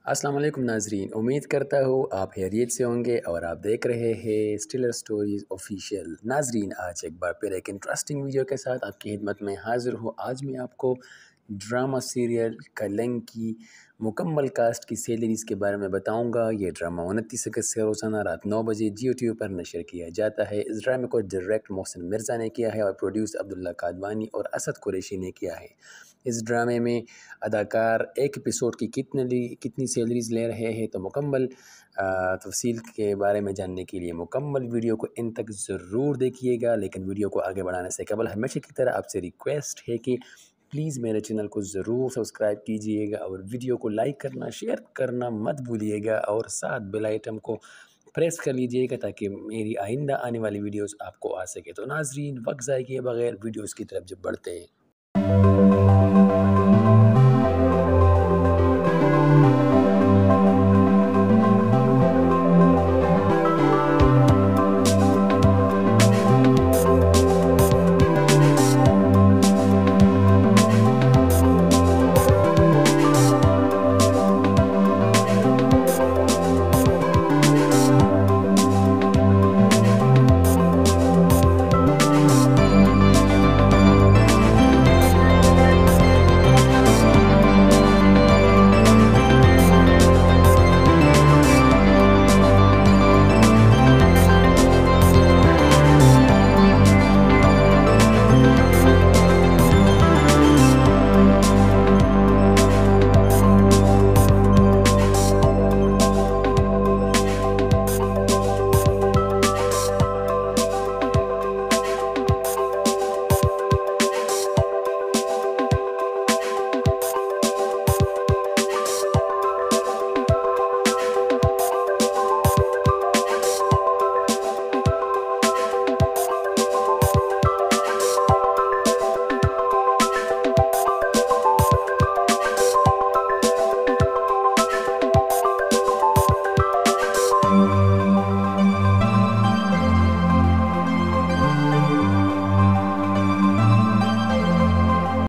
السلام علیکم ناظرین، امید کرتا ہوں آپ خیریت سے ہوں گے اور آپ دیکھ رہے ہیں اسٹیلر سٹوریز آفیشیل۔ ناظرین، آج ایک بار پھر ایک انٹرسٹنگ ویڈیو کے ساتھ آپ کی خدمت میں حاضر ہوں۔ آج میں آپ کو ڈرامہ سیریل کلنگ کی مکمل کاسٹ کی سیلریز کے بارے میں بتاؤں گا۔ یہ ڈرامہ 29 اگست سے روزانہ رات 9 بجے جیو ٹی وی پر نشر کیا جاتا ہے۔ اس ڈرامے کو ڈائریکٹ محسن مرزا نے کیا ہے اور پروڈیوس عبداللہ قادوانی اور اسد قریشی نے کیا ہے۔ اس ڈرامے میں اداکار ایک ایپیسوڈ کی کتنی سیلریز لے رہے ہیں، تو مکمل تفصیل کے بارے میں جاننے کے لیے مکمل ویڈیو کو ان تک ضرور دیکھیے گا۔ لیکن ویڈیو کو آگے بڑھانے سے قبل ہمیشہ کی طرح آپ سے ریکویسٹ ہے کہ پلیز میرے چینل کو ضرور سبسکرائب کیجئے گا اور ویڈیو کو لائک کرنا، شیئر کرنا مت بھولیے گا اور ساتھ بیل آئٹم کو پریس کر لیجئے گا تاکہ میری آئندہ آنے والی ویڈیوز آپ کو آ سکے۔ تو ناظرین، وقت ضائع کیے بغیر ویڈیوز کی طرف جب بڑھتے ہیں۔